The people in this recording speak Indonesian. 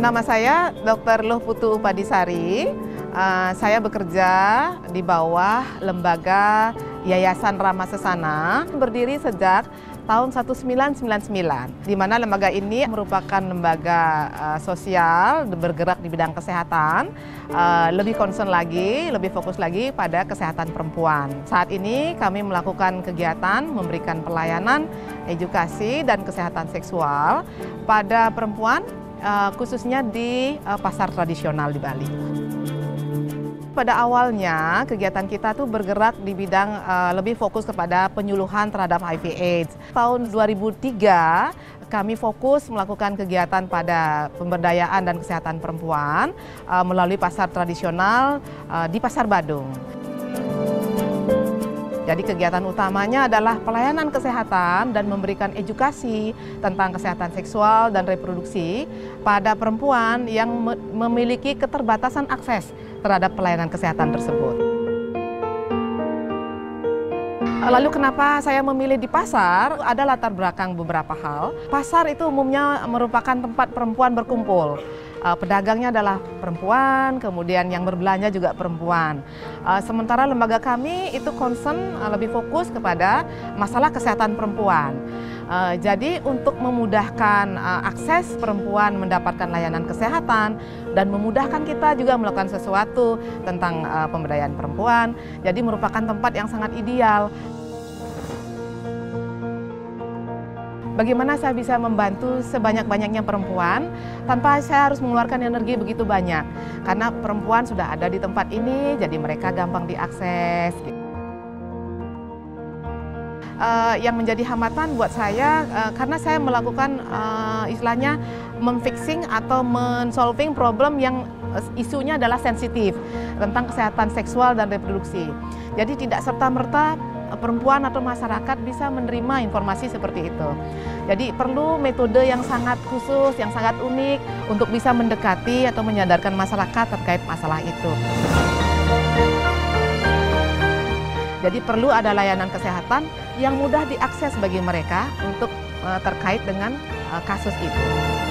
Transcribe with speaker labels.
Speaker 1: Nama saya Dr. Luh Putu Upadisari. Saya bekerja di bawah lembaga Yayasan Rama Sesana, berdiri sejak tahun 1999, di mana lembaga ini merupakan lembaga sosial bergerak di bidang kesehatan, lebih concern lagi, lebih fokus lagi pada kesehatan perempuan. Saat ini kami melakukan kegiatan memberikan pelayanan, edukasi, dan kesehatan seksual pada perempuan, khususnya di pasar tradisional di Bali. Pada awalnya kegiatan kita tuh bergerak di bidang lebih fokus kepada penyuluhan terhadap HIV/AIDS. Tahun 2003 kami fokus melakukan kegiatan pada pemberdayaan dan kesehatan perempuan melalui pasar tradisional di Pasar Badung. Jadi kegiatan utamanya adalah pelayanan kesehatan dan memberikan edukasi tentang kesehatan seksual dan reproduksi pada perempuan yang memiliki keterbatasan akses terhadap pelayanan kesehatan tersebut. Lalu kenapa saya memilih di pasar? Ada latar belakang beberapa hal. Pasar itu umumnya merupakan tempat perempuan berkumpul. Pedagangnya adalah perempuan, kemudian yang berbelanja juga perempuan. Sementara lembaga kami itu concern lebih fokus kepada masalah kesehatan perempuan. Jadi untuk memudahkan akses perempuan mendapatkan layanan kesehatan dan memudahkan kita juga melakukan sesuatu tentang pemberdayaan perempuan, jadi merupakan tempat yang sangat ideal. Bagaimana saya bisa membantu sebanyak-banyaknya perempuan tanpa saya harus mengeluarkan energi begitu banyak. Karena perempuan sudah ada di tempat ini, jadi mereka gampang diakses. Yang menjadi hambatan buat saya, karena saya melakukan istilahnya memfixing atau men-solving problem yang isunya adalah sensitif tentang kesehatan seksual dan reproduksi. Jadi tidak serta-merta perempuan atau masyarakat bisa menerima informasi seperti itu. Jadi perlu metode yang sangat khusus, yang sangat unik untuk bisa mendekati atau menyadarkan masyarakat terkait masalah itu. Jadi perlu ada layanan kesehatan yang mudah diakses bagi mereka untuk terkait dengan kasus itu.